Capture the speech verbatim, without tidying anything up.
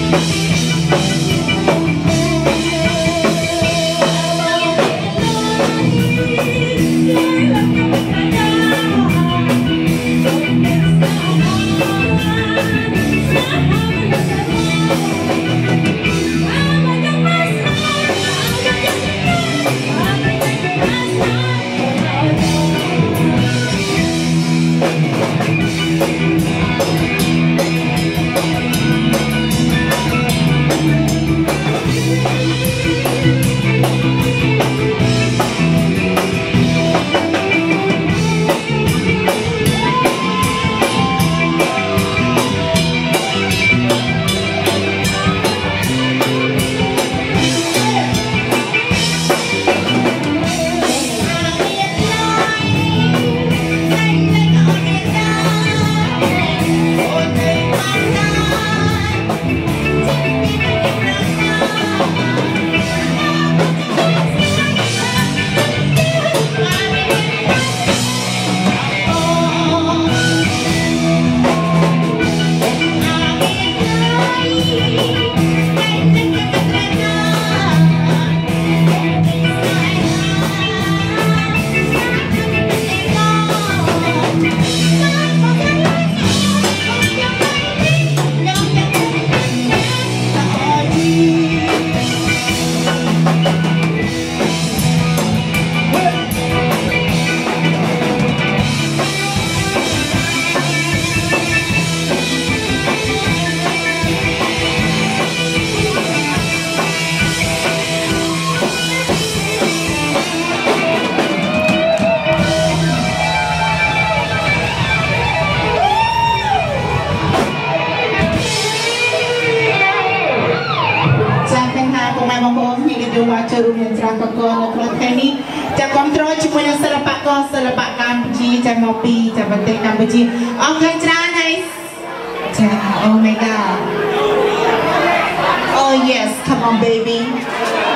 ចូលរួមយ៉ាងច្រើនកកនៅក្នុងថ្ងៃនេះចាគ្រប់គ្រងជាមួយនឹងសិល្បករសិល្បៈកម្ពុជាចាមកពីចាប្រទេសកម្ពុជាអរគុណច្រើនហើយចា Oh my god Oh yes come on baby